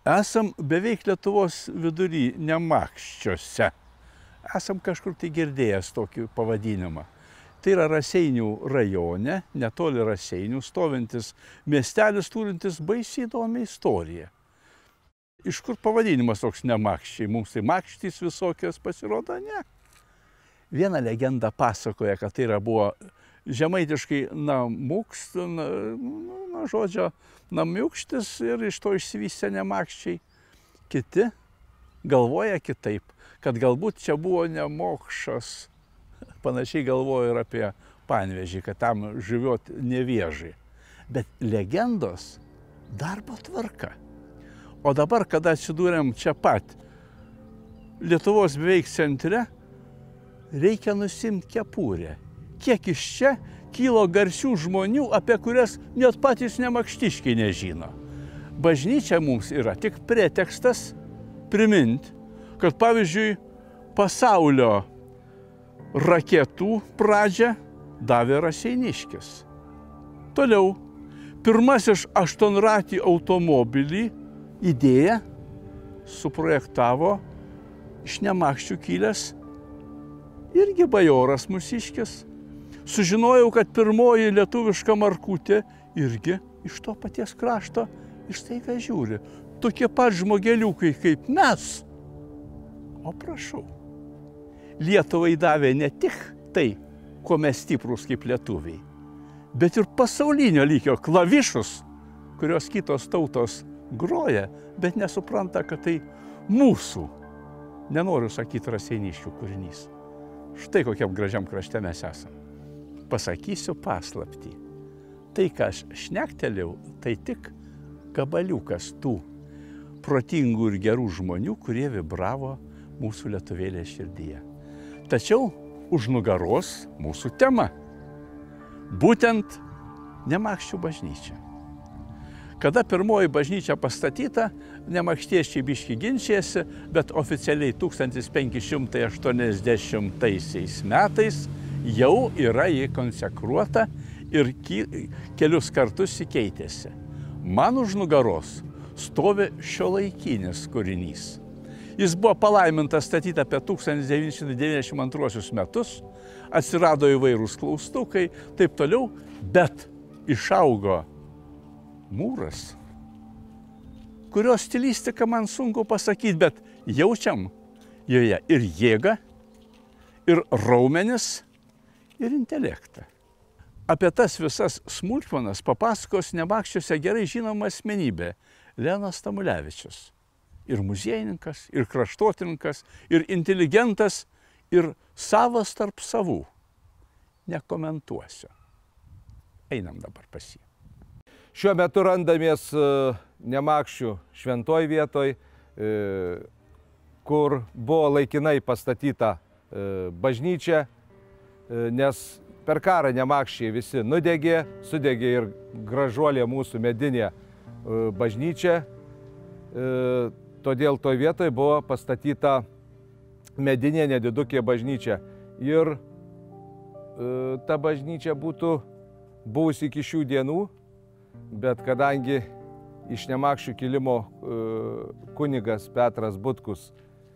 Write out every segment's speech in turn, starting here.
Esam beveik Lietuvos vidury, Nemakščiuose. Esam kažkur tai girdėjęs tokį pavadinimą. Tai yra Raseinių rajone, netoli Raseinių, stovintis miestelis turintis baisiai įdomią istoriją. Iš kur pavadinimas toks Nemakščiai? Mums tai makštys visokios pasirodo, ne. Viena legenda pasakoja, kad tai buvo žemaitiškai namuks, žodžio namiukštis ir iš to išsivystė Nemakščiai. Kiti galvoja kitaip, kad galbūt čia buvo Nemokšas. Panašiai galvoja ir apie Panevėžį, kad tam žyviot Nevėžį. Bet legendos darbo tvarka. O dabar, kada atsidūrėm čia pat, Lietuvos beveik centre, reikia nusimti kepurę. Kiek iš čia kilo garsių žmonių, apie kurias net patys nemakštiškiai nežino. Bažnyčia mums yra tik pretekstas priminti, kad pavyzdžiui pasaulio raketų pradžią davė Raseiniškis. Toliau, pirmasis aštuonratį automobilį idėją suprojektavo iš Nemakščių kilęs irgi bajoras mūsiškis. Sužinojau, kad pirmoji lietuviška markutė irgi iš to paties krašto ir staiga žiūri. Tokie pat žmogeliukai kaip mes. O prašau. Lietuvai davė ne tik tai, kuo mes stiprūs kaip lietuviai, bet ir pasaulinio lygio klavišus, kurios kitos tautos groja, bet nesupranta, kad tai mūsų, nenoriu sakyti Raseiniškių kūrinys. Štai kokiam gražiam krašte mes esam. Pasakysiu paslaptį. Tai, ką aš šnektelėjau, tai tik gabaliukas tų protingų ir gerų žmonių, kurie vibravo mūsų lietuvėlės širdyje. Tačiau už nugaros mūsų tema. Būtent Nemakščių bažnyčia. Kada pirmoji bažnyčia pastatyta, nemakštiečiai biški ginčijasi, bet oficialiai 1580 metais jau yra ji konsekruota ir kelius kartus įkeitėsi. Man už nugaros stovi šiuolaikinis kūrinys. Jis buvo palaimintas statyti apie 1992 metus, atsirado įvairūs klaustukai, taip toliau, bet išaugo mūras, kurio stilistiką man sunku pasakyti, bet jaučiam joje ir jėgą, ir raumenis, ir intelektą. Apie tas visas smulkmenas papasakos Nemakščiuose gerai žinoma asmenybė Leonas Tamulevičius. Ir muziejininkas, ir kraštotininkas, ir inteligentas, ir savas tarp savų. Nekomentuosiu. Einam dabar pas jį. Šiuo metu randamės Nemakščių šventoj vietoj, kur buvo laikinai pastatyta bažnyčia, nes per karą Nemakščiai visi nudegė, sudegė ir gražuolė mūsų medinė bažnyčia. Todėl toj vietoje buvo pastatyta medinė nedidukė bažnyčia. Ir ta bažnyčia būtų buvusi iki šių dienų, bet kadangi iš Nemakščių kilimo kunigas Petras Butkus,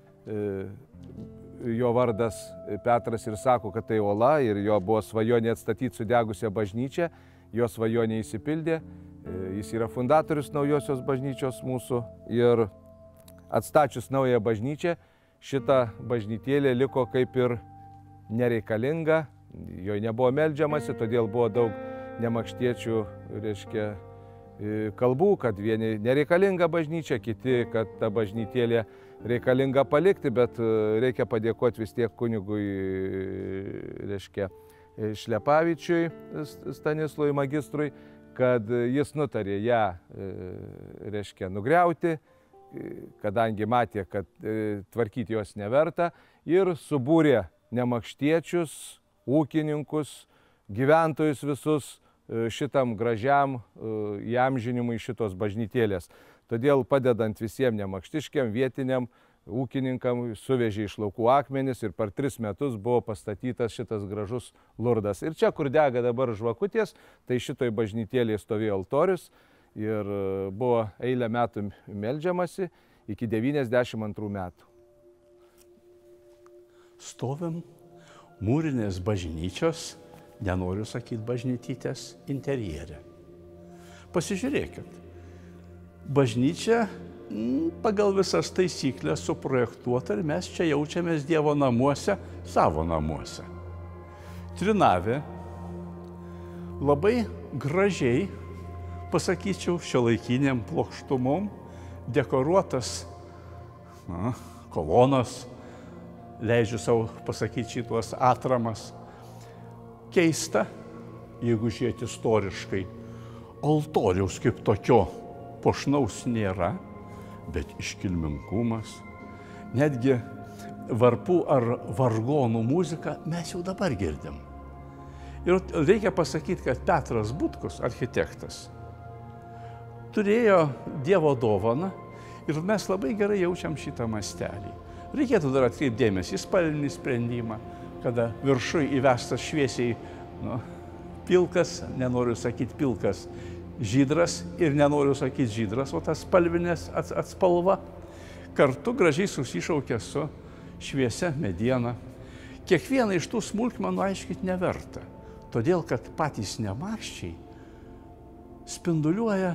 jo vardas Petras ir sako, kad tai ola ir jo buvo svajonė atstatyti sudegusią bažnyčią, jo svajonė įsipildė, jis yra fundatorius naujosios bažnyčios mūsų ir atstačius naują bažnyčią, šita bažnytėlė liko kaip ir nereikalinga, joje nebuvo meldžiamasi, todėl buvo daug nemakštiečių, reiškia, kalbų, kad vieni nereikalinga bažnyčia, kiti, kad ta bažnytėlė reikalinga palikti, bet reikia padėkoti vis tiek kunigui, reiškia, Šlepavičiui, Stanislui magistrui, kad jis nutarė ją, reiškia, nugriauti, kadangi matė, kad tvarkyti jos neverta, ir subūrė nemakštiečius, ūkininkus, gyventojus visus šitam gražiam įamžinimui šitos bažnytėlės. Todėl padedant visiems nemakštiškiam, vietiniam ūkininkam, suvežė iš laukų akmenis ir per 3 metus buvo pastatytas šitas gražus Lurdas. Ir čia, kur dega dabar žvakutės, tai šitoj bažnytėlėje stovėjo altorius ir buvo eilę metų meldžiamasi iki 92 metų. Stovim mūrinės bažnyčios, nenoriu sakyti bažnytytės, interjere. Pasižiūrėkit, bažnyčia pagal visas taisyklės suprojektuota ir mes čia jaučiamės Dievo namuose, savo namuose. Trinavė labai gražiai, pasakyčiau, šiuolaikiniam plokštumom, dekoruotas kolonas, leidžiu savo pasakyti šitos atramas. Keista, jeigu žiūrėti istoriškai, altoriaus kaip tokio puošnaus nėra, bet iškilmingumas, netgi varpų ar vargonų muziką mes jau dabar girdim. Ir reikia pasakyti, kad Petras Butkus, architektas, turėjo Dievo dovaną ir mes labai gerai jaučiam šitą mastelį. Reikėtų dar atkreipti dėmesį į spalvinį sprendimą, kada viršui įvestas šviesiai pilkas, nenoriu sakyti pilkas, žydras ir nenoriu sakyti žydras, o tas spalvinės atspalva kartu gražiai susišaukia su šviesia mediena. Kiekvieną iš tų smulkmenų aiškiti neverta, todėl kad patys nemakščiai spinduliuoja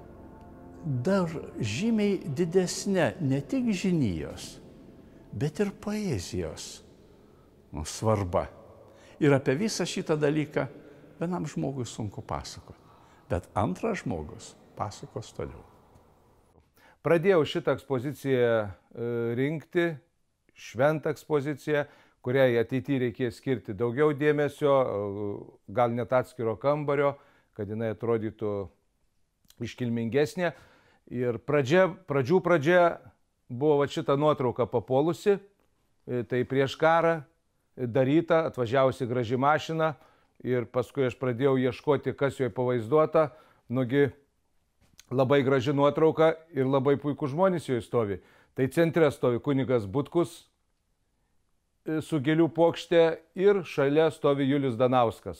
dar žymiai didesnė ne tik žinijos, bet ir poezijos svarba. Ir apie visą šitą dalyką vienam žmogui sunku pasakoti, bet antras žmogus pasakos toliau. Pradėjau šitą ekspoziciją rinkti, šventą ekspoziciją, kuriai ateityje reikės skirti daugiau dėmesio, gal net atskiro kambario, kad jinai atrodytų iškilmingesnė. Ir pradžių pradžia buvo šita nuotrauka papuolusi, tai prieš karą daryta, atvažiavusi graži mašina ir paskui aš pradėjau ieškoti, kas joje pavaizduota. Nugi labai graži nuotrauka ir labai puikūs žmonės joje stovi. Tai centre stovi kunigas Butkus su gėlių puokšte ir šalia stovi Julius Danauskas,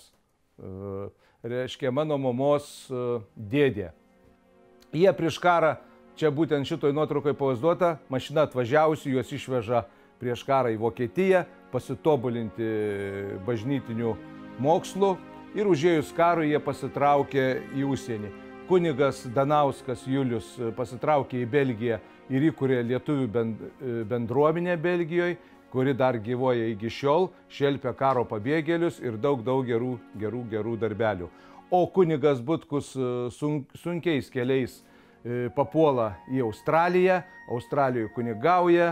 reiškia mano mamos dėdė. Jie prieš karą, čia būtent šitoj nuotraukai pavaizduota, mašina atvažiavusi, juos išveža prieš karą į Vokietiją, pasitobulinti bažnytinių mokslų ir užėjus karui jie pasitraukė į užsienį. Kunigas Danauskas Julius pasitraukė į Belgiją ir įkūrė lietuvių bendruomenę Belgijoje, kuri dar gyvoja iki šiol, šelpia karo pabėgėlius ir daug gerų darbelių. O kunigas Butkus sunkiais keliais papuola į Australiją, Australijoje kunigauja,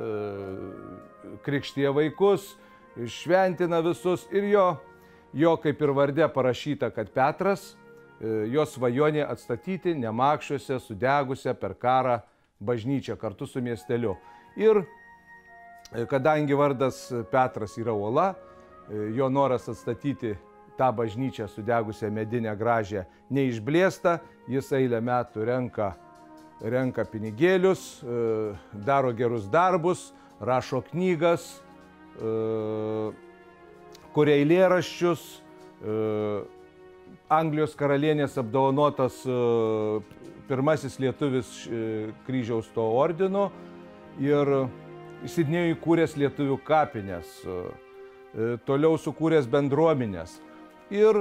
krikštija vaikus, šventina visus ir jo kaip ir varde parašyta, kad Petras, jo svajonė atstatyti Nemakščiuose sudegusią per karą bažnyčią kartu su miesteliu. Ir kadangi vardas Petras yra uola, jo noras atstatyti tą bažnyčią sudegusią medinę gražią neišblėsta, jis eilę metų renka pinigėlius, daro gerus darbus, rašo knygas, kuria eilėraščius, Anglijos karalienės apdovanotas pirmasis lietuvis kryžiaus to ordinu ir Sidnėjuje įkūręs lietuvių kapines, toliau sukūręs bendruomenės. Ir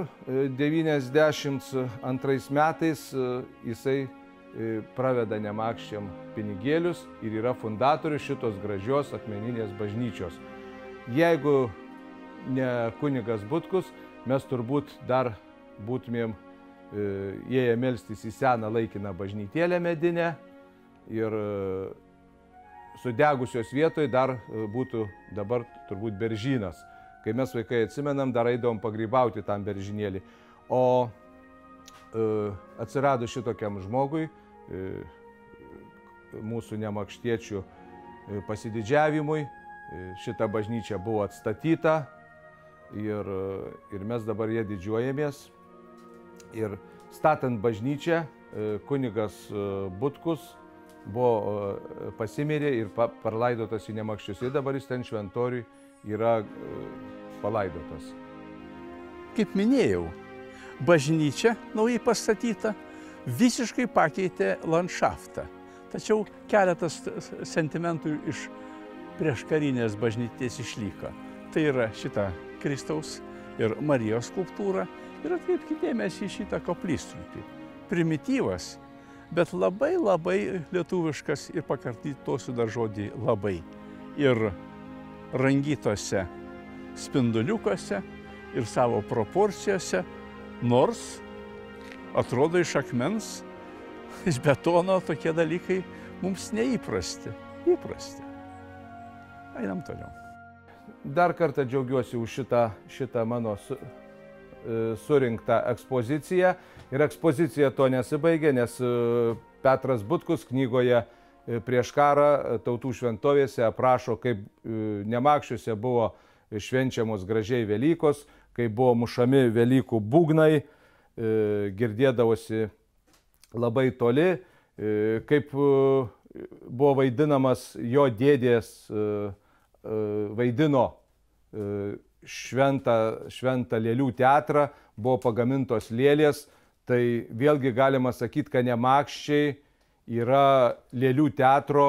92 metais jisai praveda Nemakščiam pinigėlius ir yra fundatorius šitos gražios akmeninės bažnyčios. Jeigu ne kunigas Butkus, mes turbūt dar būtumėm ėję melstis į seną laikiną bažnytėlę medinę ir sudegusios vietoje dar būtų dabar turbūt beržynas. Kai mes vaikai atsimenam, dar eidavom pagrybauti tam beržynėlį. O atsirado šitokiam žmogui, mūsų nemakštiečių pasididžiavimui, šita bažnyčia buvo atstatyta ir mes dabar ją didžiuojamės. Ir statant bažnyčią, kunigas Butkus buvo pasimirė ir palaidotas į Nemakščius. Ir dabar jis ten šventoriui yra palaidotas. Kaip minėjau, bažnyčia naujai pastatyta, visiškai pakeitė landšaftą. Tačiau keletas sentimentų iš prieškarinės bažnytės išliko. Tai yra šita Kristaus ir Marijos skulptūra ir atkreipkite dėmesį į šitą koplytstulpį. Primityvas, bet labai lietuviškas ir pakartosiu dar žodį labai. Ir rangytose spinduliukuose ir savo proporcijose, nors atrodo iš akmens, iš betono tokie dalykai mums neįprasti. Einam toliau. Dar kartą džiaugiuosi už šitą mano surinktą ekspoziciją. Ir ekspozicija to nesibaigė, nes Petras Butkus knygoje Prieš karą tautų šventovėse aprašo, kaip Nemakščiuose buvo švenčiamos gražiai Velykos, kaip buvo mušami Velykų būgnai, girdėdavosi labai toli, kaip buvo vaidinamas jo dėdės, vaidino šventą lėlių teatrą, buvo pagamintos lėlės, tai vėlgi galima sakyti, kad Nemakščiai yra lėlių teatro,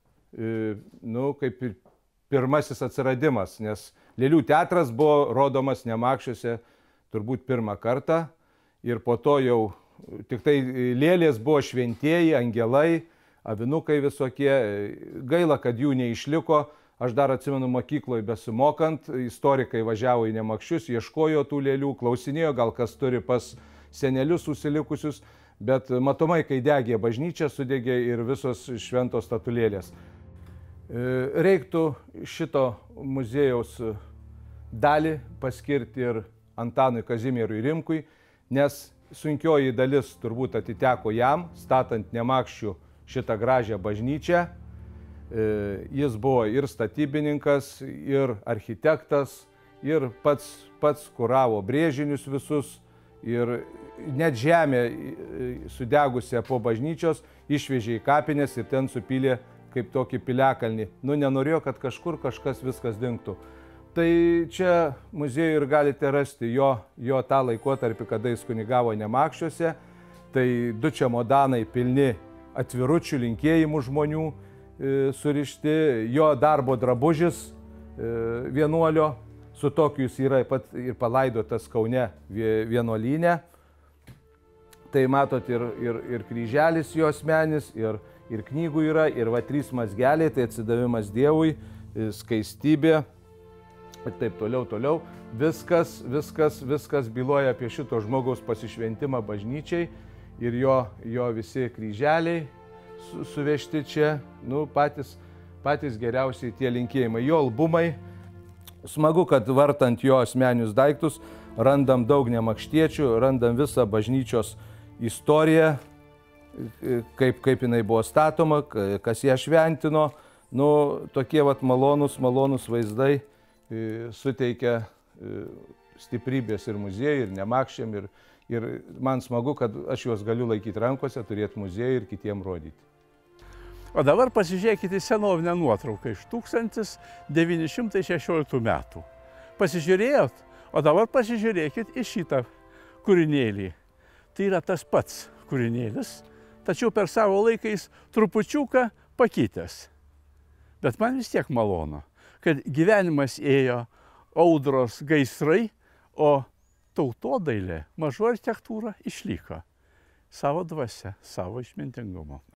kaip ir pirmasis atsiradimas, nes lėlių teatras buvo rodomas Nemakščiuose turbūt pirmą kartą ir po to jau tik tai lėlės buvo šventieji, angelai, avinukai visokie. Gaila, kad jų neišliko. Aš dar atsimenu mokykloje besimokant, istorikai važiavo į Nemakščius, ieškojo tų lėlių, klausinėjo, gal kas turi pas senelius užsilikusius, bet matomai, kai degė bažnyčia, sudegė ir visos šventos statulėlės. Reiktų šito muziejaus dalį paskirti ir Antanui Kazimierui Rimkui, nes sunkioji dalis turbūt atiteko jam, statant Nemakščių šitą gražią bažnyčią. Jis buvo ir statybininkas, ir architektas, ir pats kuravo brėžinius visus, ir net žemę sudegusią po bažnyčios išvežė į kapines ir ten supylė kaip tokį piliakalnį. Nenorėjo, kad kažkur kažkas viskas dingtų. Tai čia muziejuje ir galite rasti jo tą laikotarpį, kada jis kunigavo Nemakščiuose. Tai 2 čemodanai pilni atviručių linkėjimų žmonių surišti, jo darbo drabužis vienuolio, su tokiu jis yra ir palaidotas Kaune vienuolyne. Tai matot ir kryželis jo asmenis, ir knygų yra, ir 3 mazgeliai, tai atsidavimas Dievui, skaistybė ir taip toliau. Viskas byloja apie šito žmogaus pasišventimą bažnyčiai ir jo visi kryželiai suvežti čia, patys geriausiai tie linkėjimai. Jo albumai, smagu, kad vartant jo asmeninius daiktus, randam daug nemakštiečių, randam visą bažnyčios istoriją, kaip jinai buvo statoma, kas ją šventino. Tokie malonūs vaizdai suteikia stiprybės ir muziejui, ir Nemakščiam. Ir man smagu, kad aš juos galiu laikyti rankose, turėti muziejui ir kitiem rodyti. O dabar pasižiūrėkite senovinę nuotrauką iš 1916 metų. Pasižiūrėjot? O dabar pasižiūrėkit į šitą kūrinėlį. Tai yra tas pats kūrinėlis, tačiau per savo laikais trupučiuką pakitęs. Bet man vis tiek malonu, kad gyvenimas ėjo, audros, gaisrai, o tautodailė, mažo architektūra išliko savo dvasia, savo išmintingumu.